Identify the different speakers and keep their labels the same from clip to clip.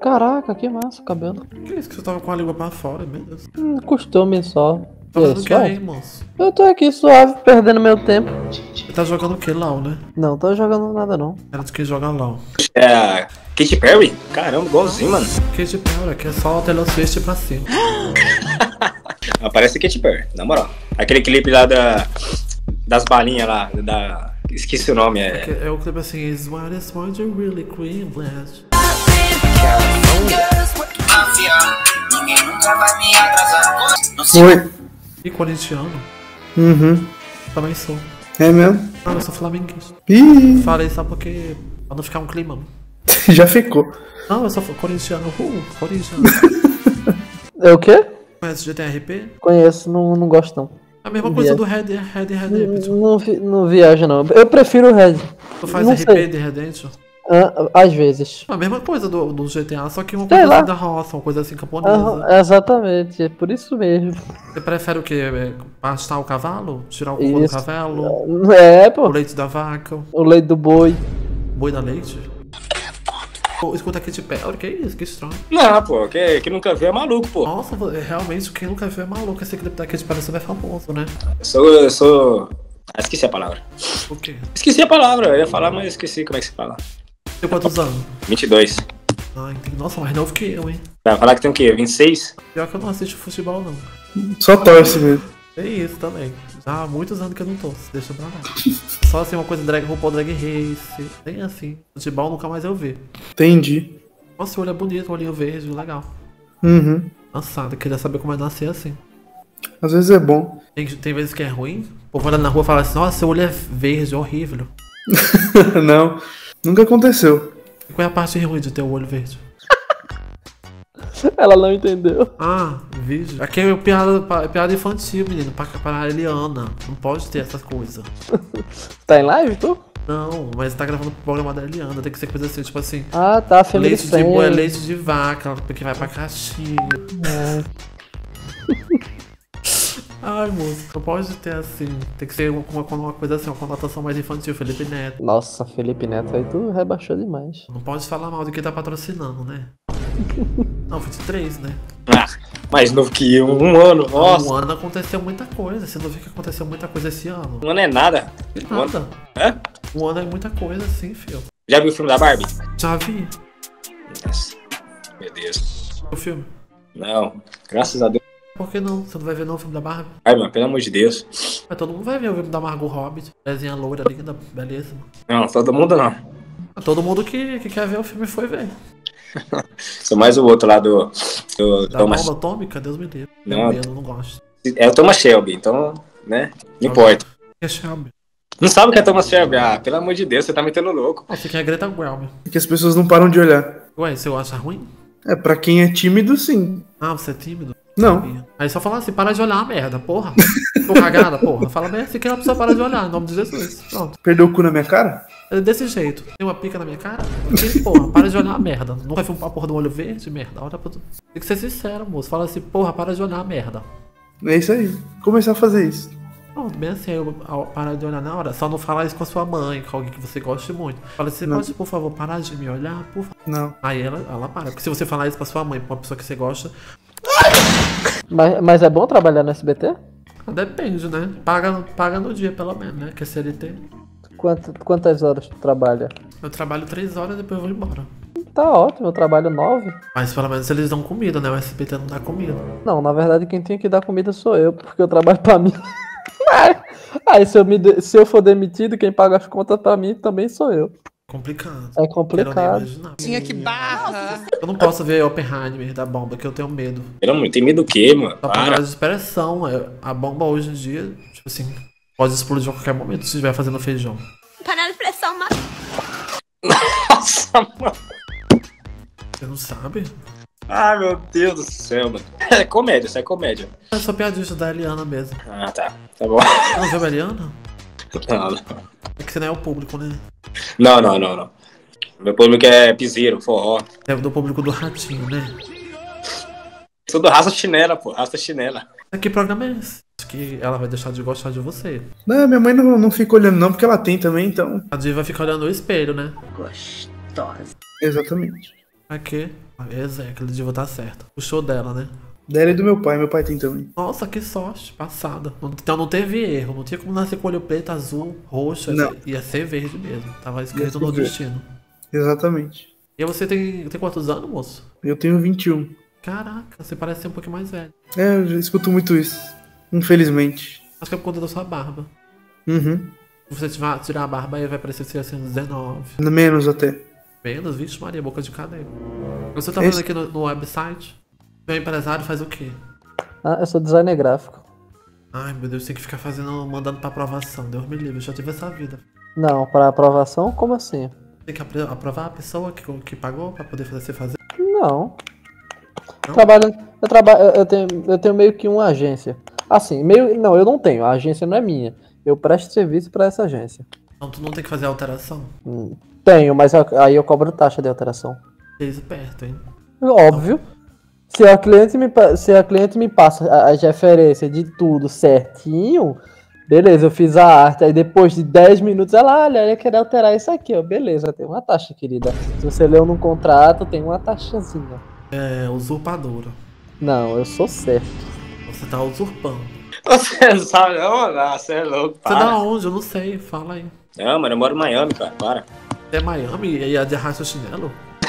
Speaker 1: Caraca, que massa o cabelo.
Speaker 2: Que isso que você tava com a língua pra fora, meu Deus?
Speaker 1: Costume só.
Speaker 2: Tá
Speaker 1: E aí,
Speaker 2: fazendo o que
Speaker 1: suave?
Speaker 2: aí, moço?
Speaker 1: Eu tô aqui suave, perdendo meu tempo.
Speaker 2: Você tá jogando o que, LOL, né?
Speaker 1: Não tô jogando nada não.
Speaker 2: Era de quem joga LOL.
Speaker 3: É. Katy Perry? Caramba, igualzinho, mano.
Speaker 2: Katy Perry, que é só o Taylor Swift pra cima.
Speaker 3: Parece Katy Perry, na moral. Aquele clipe lá das balinhas lá, esqueci o nome,
Speaker 2: É o clipe assim, is what is what you really cream blast.
Speaker 4: Oi.
Speaker 2: E corintiano?
Speaker 4: Uhum.
Speaker 2: Também sou.
Speaker 4: É mesmo?
Speaker 2: Não, eu sou flamenguista.
Speaker 4: Ih,
Speaker 2: Falei só porque... Pra não ficar um clima.
Speaker 4: já ficou.
Speaker 2: Não, eu sou corintiano. Corintiano.
Speaker 1: É o quê?
Speaker 2: Conhece GTRP?
Speaker 1: Conheço, não gosto não.
Speaker 2: A mesma coisa do Red Redemption.
Speaker 1: Não viaja não. Eu prefiro o Red.
Speaker 2: Tu faz
Speaker 1: não
Speaker 2: RP
Speaker 1: sei.
Speaker 2: de Redemption?
Speaker 1: Às vezes.
Speaker 2: A mesma coisa do GTA, só que uma
Speaker 1: Sei
Speaker 2: coisa
Speaker 1: lá.
Speaker 2: assim da roça, uma coisa assim camponesa.
Speaker 1: Exatamente, é por isso mesmo.
Speaker 2: Você prefere o quê? Pastar o cavalo? Tirar o cocô do
Speaker 1: Isso.
Speaker 2: cavalo?
Speaker 1: É,
Speaker 2: O
Speaker 1: pô.
Speaker 2: leite da vaca?
Speaker 1: O leite do boi.
Speaker 2: Boi da leite? Pô, escuta aqui de Perry, que isso? Que estranho.
Speaker 3: Não, pô, que nunca viu é maluco, pô.
Speaker 2: Nossa, realmente, quem nunca viu é maluco. Esse clipe da Katy Perry é super famoso, né?
Speaker 3: Eu sou... Ah, esqueci a palavra.
Speaker 2: O quê?
Speaker 3: Esqueci a palavra, eu ia falar, mas esqueci como é que se fala.
Speaker 2: Tem quantos anos?
Speaker 3: 22.
Speaker 2: Ah, entendi. Nossa, mais novo que eu, hein?
Speaker 3: Vai falar que tem o quê? 26?
Speaker 2: Pior que eu não assisto futebol, não.
Speaker 4: Só torce mesmo.
Speaker 2: É isso também. Já há muitos anos que eu não tô, deixa pra lá. Só assim uma coisa RuPaul Drag Race, nem assim. Futebol nunca mais eu vi.
Speaker 4: Entendi.
Speaker 2: Nossa, o olho é bonito, o olhinho verde, legal.
Speaker 4: Uhum.
Speaker 2: Cansado, queria saber como é nascer assim.
Speaker 4: Às vezes é bom.
Speaker 2: Tem vezes que é ruim, o povo olha na rua e fala assim, nossa, seu olho é verde, horrível.
Speaker 4: Não, nunca aconteceu.
Speaker 2: E qual é a parte ruim de ter o olho verde?
Speaker 1: Ela não entendeu.
Speaker 2: Ah, vídeo. Aqui é piada infantil, menino, para a Eliana. Não pode ter essas coisas.
Speaker 1: Tá em live, tu?
Speaker 2: Não, mas tá gravando o programa da Eliana, tem que ser coisa assim, tipo assim.
Speaker 1: Ah, tá, family
Speaker 2: Leite de boi é
Speaker 1: friend.
Speaker 2: leite de vaca, porque vai pra caixinha. Ai, moço, não pode ter assim. Tem que ser uma coisa assim, uma conotação mais infantil, Felipe Neto.
Speaker 1: Nossa, Felipe Neto aí tu rebaixou demais.
Speaker 2: Não pode falar mal de quem tá patrocinando, né? Não, 23, né?
Speaker 3: Ah, mais novo que eu, um ano, nossa.
Speaker 2: Um ano aconteceu muita coisa. Você não viu que aconteceu muita coisa esse ano?
Speaker 3: Um ano é nada.
Speaker 2: Nada.
Speaker 3: É?
Speaker 2: Um ano é muita coisa, sim, filho.
Speaker 3: Já viu o filme da Barbie?
Speaker 2: Já vi
Speaker 3: Nossa, meu Deus.
Speaker 2: o filme.
Speaker 3: Não, graças a Deus.
Speaker 2: Por que não? Você não vai ver não o filme da Barbie?
Speaker 3: Ai, mano, pelo amor de Deus.
Speaker 2: Mas todo mundo vai ver o filme da Margot Robbie. Desenha loira, linda, belíssima.
Speaker 3: Não, todo mundo não.
Speaker 2: Todo mundo que quer ver o filme foi ver.
Speaker 3: Sou mais o outro lá do
Speaker 2: Da
Speaker 3: Thomas.
Speaker 2: bomba atômica, Deus me livre.
Speaker 3: Não.
Speaker 2: Tenho medo, não gosto.
Speaker 3: É o Thomas Shelby, então, né? Não importa.
Speaker 2: Que é Shelby?
Speaker 3: Não sabe o que é Thomas Shelby? Ah, pelo amor de Deus, você tá metendo louco.
Speaker 2: Você quer a Greta Gerwig.
Speaker 4: É que as pessoas não param de olhar.
Speaker 2: Ué, você acha ruim?
Speaker 4: É, pra quem é tímido, sim.
Speaker 2: Ah, você é tímido?
Speaker 4: Não.
Speaker 2: Aí só fala assim, para de olhar a merda, porra. Tô cagada, porra. Fala bem assim que a pessoa para de olhar, em nome de Jesus. Pronto.
Speaker 4: Perdeu o cu na minha cara?
Speaker 2: É desse jeito. Tem uma pica na minha cara? Que, porra, para de olhar a merda. Nunca viu uma porra do olho verde, merda. Olha pra tu. Tem que ser sincero, moço. Fala assim, porra, para de olhar a merda.
Speaker 4: É isso aí. Começar a fazer isso.
Speaker 2: Pronto, bem assim, eu parar de olhar na hora. Só não falar isso com a sua mãe, com alguém que você goste muito. Fala assim,
Speaker 4: Não.
Speaker 2: pode, por favor, parar de me olhar, por favor.
Speaker 4: Não.
Speaker 2: Aí ela para. Porque se você falar isso pra sua mãe, pra uma pessoa que você gosta,
Speaker 1: Mas é bom trabalhar no SBT?
Speaker 2: depende, né? Paga no dia, pelo menos, né? Que é CLT.
Speaker 1: Quantas horas tu trabalha?
Speaker 2: Eu trabalho 3 horas e depois eu vou embora.
Speaker 1: Tá ótimo, eu trabalho 9.
Speaker 2: Mas pelo menos eles dão comida, né? O SBT não dá comida.
Speaker 1: Não, na verdade quem tem que dar comida sou eu, porque eu trabalho pra mim. Aí se eu for demitido, quem paga as contas pra mim também sou eu.
Speaker 2: Complicado.
Speaker 1: É complicado.
Speaker 2: Tinha que barra. Eu não posso ver Oppenheimer da bomba, que eu tenho medo.
Speaker 3: Pelo amor, tem medo do quê, mano?
Speaker 2: Só por
Speaker 3: Para.
Speaker 2: causa de expressão. A bomba hoje em dia, tipo assim, pode explodir a qualquer momento se estiver fazendo feijão.
Speaker 5: Panela de pressão, mas...
Speaker 3: Nossa, mano.
Speaker 2: Você não sabe?
Speaker 3: Ah, meu Deus do céu, mano. É comédia, isso é comédia.
Speaker 2: É só piadista da Eliana mesmo.
Speaker 3: Ah, tá. Tá bom.
Speaker 2: Você não viu a Eliana?
Speaker 3: Não,
Speaker 2: É que você não é o público, né?
Speaker 3: não. Meu público é piseiro, forró.
Speaker 2: É do público do Ratinho, né?
Speaker 3: Sou do raça chinela, pô. Raça chinela.
Speaker 2: Que programa é esse? Acho que ela vai deixar de gostar de você.
Speaker 4: Não, minha mãe não fica olhando não, porque ela tem também, então...
Speaker 2: A Diva vai ficar olhando no espelho, né?
Speaker 4: Exatamente.
Speaker 2: Aqui. Aquele dia vou estar certo. Puxou dela, né?
Speaker 4: Dela e do meu pai tem também.
Speaker 2: Nossa, que sorte, passada. Então não teve erro, não tinha como nascer com olho preto, azul, roxo,
Speaker 4: Não.
Speaker 2: ia ser verde mesmo. Tava escrito
Speaker 4: ser
Speaker 2: no
Speaker 4: verde.
Speaker 2: destino.
Speaker 4: Exatamente.
Speaker 2: E você tem quantos anos, moço?
Speaker 4: Eu tenho 21.
Speaker 2: Caraca, você parece ser um pouquinho mais velho.
Speaker 4: É, eu já escuto muito isso. Infelizmente.
Speaker 2: Acho que é por conta da sua barba.
Speaker 4: Uhum.
Speaker 2: Se você tirar a barba, aí vai parecer ser assim, uns 19.
Speaker 4: Menos até.
Speaker 2: Menos, vixe Maria, boca de cadeia. Você tá vendo aqui no website? Meu empresário faz o quê?
Speaker 1: Ah, eu sou designer gráfico.
Speaker 2: Ai, meu Deus, tem que ficar mandando pra aprovação. Deus me livre, eu já tive essa vida.
Speaker 1: Não, pra aprovação, como assim?
Speaker 2: Tem que aprovar a pessoa que pagou pra poder fazer você fazer.
Speaker 1: Não.
Speaker 2: Não?
Speaker 1: Eu tenho meio que uma agência. Assim, não, eu não tenho. A agência não é minha. Eu presto serviço pra essa agência.
Speaker 2: Então tu não tem que fazer alteração?
Speaker 1: Tenho, mas aí eu cobro taxa de alteração.
Speaker 2: É esperto, hein?
Speaker 1: Óbvio. Se a cliente me passa as referências de tudo certinho, beleza, eu fiz a arte. Aí depois de 10 minutos, olha, eu quero alterar isso aqui, ó. Beleza, tem uma taxa, querida. Se você leu no contrato, tem uma taxazinha.
Speaker 2: É, usurpadora.
Speaker 1: Não, eu sou certo.
Speaker 2: Você tá usurpando.
Speaker 3: Você não sabe não, mano? Você é louco,
Speaker 2: Você
Speaker 3: para.
Speaker 2: da onde? Eu não sei, fala aí.
Speaker 3: Não, mano, eu moro em Miami, cara, para.
Speaker 2: Você é Miami e a de arrasta o chinelo?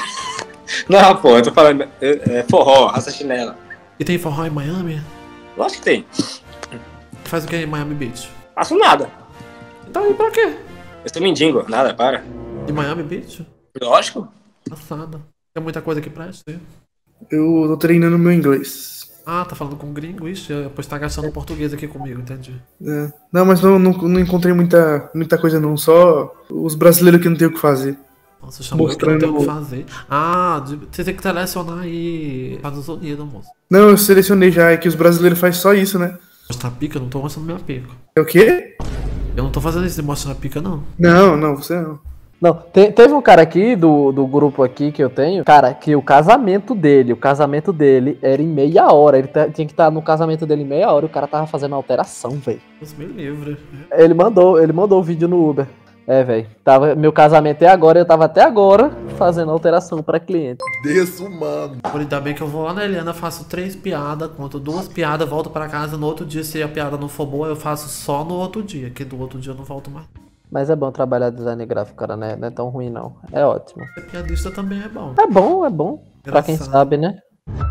Speaker 3: Não, pô, eu tô falando, forró, raça chinela.
Speaker 2: E tem forró em Miami?
Speaker 3: Lógico que tem.
Speaker 2: Faz o que em Miami Beach?
Speaker 3: Faço nada.
Speaker 2: Então e pra quê?
Speaker 3: Eu sou mendigo, nada, para.
Speaker 2: De Miami Beach?
Speaker 3: Lógico.
Speaker 2: Passada. Tem muita coisa que presta, hein?
Speaker 4: Eu tô treinando meu inglês.
Speaker 2: Ah, tá falando com gringo? Ixi, depois tá gastando português aqui comigo, entendi.
Speaker 4: É. Não, mas não encontrei muita coisa não. Só os brasileiros que não tem o que fazer.
Speaker 2: Nossa, chamou eu que não
Speaker 4: Mostrando
Speaker 2: tem o que fazer. Ah, você tem que selecionar aí Estados Unidos, moço.
Speaker 4: Não, eu selecionei já. É que os brasileiros fazem só isso, né?
Speaker 2: Mostrar pica? Eu não tô mostrando minha pica.
Speaker 4: É o quê?
Speaker 2: Eu não tô fazendo isso de mostrar pica, não.
Speaker 4: Não, você não.
Speaker 1: Não, teve um cara aqui do grupo aqui que eu tenho, cara, que o casamento dele era em meia hora. Ele tinha que estar no casamento dele em meia hora e o cara tava fazendo alteração, velho.
Speaker 2: Deus me livre.
Speaker 1: Ele mandou o vídeo no Uber. É, velho. Meu casamento é agora, eu tava até agora fazendo alteração pra cliente.
Speaker 5: Desumano.
Speaker 2: Ainda bem que eu vou lá na Eliana, faço 3 piadas, conto 2 piadas, volto pra casa. No outro dia, se a piada não for boa, eu faço só no outro dia, que do outro dia eu não volto mais.
Speaker 1: Mas é bom trabalhar design gráfico, cara, né? Não é tão ruim, não. É ótimo.
Speaker 2: Ser piadista também é bom.
Speaker 1: É bom. Pra quem
Speaker 2: Engraçado.
Speaker 1: sabe, né?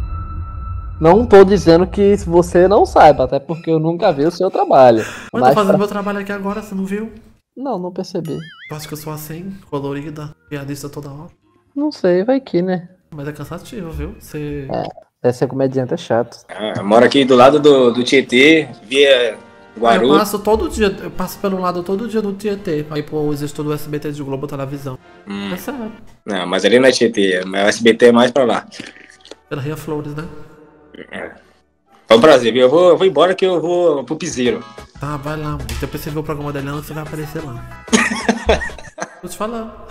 Speaker 1: Não tô dizendo que você não saiba, até porque eu nunca vi o seu trabalho.
Speaker 2: Mas tô
Speaker 1: Mas
Speaker 2: fazendo meu trabalho aqui agora, você não viu?
Speaker 1: Não percebi.
Speaker 2: Eu acho que eu sou assim, colorida, piadista toda hora.
Speaker 1: Não sei, vai que, né?
Speaker 2: Mas é cansativo, viu? Você...
Speaker 1: Ser comediante é chato.
Speaker 3: Eu moro aqui do lado do Tietê, via
Speaker 2: Eu
Speaker 3: Guarulhos.
Speaker 2: passo todo dia, eu passo pelo lado todo dia do Tietê, aí pô, os estudos do SBT de Globo Televisão. É sério.
Speaker 3: Não, mas ali não é Tietê, mas o SBT é mais pra lá.
Speaker 2: Pela Ria Flores, né?
Speaker 3: Foi um prazer, viu? Eu vou embora que eu vou pro piseiro.
Speaker 2: Tá, vai lá, mano. Depois você vê o programa da Eliana, você vai aparecer lá. Tô te falando.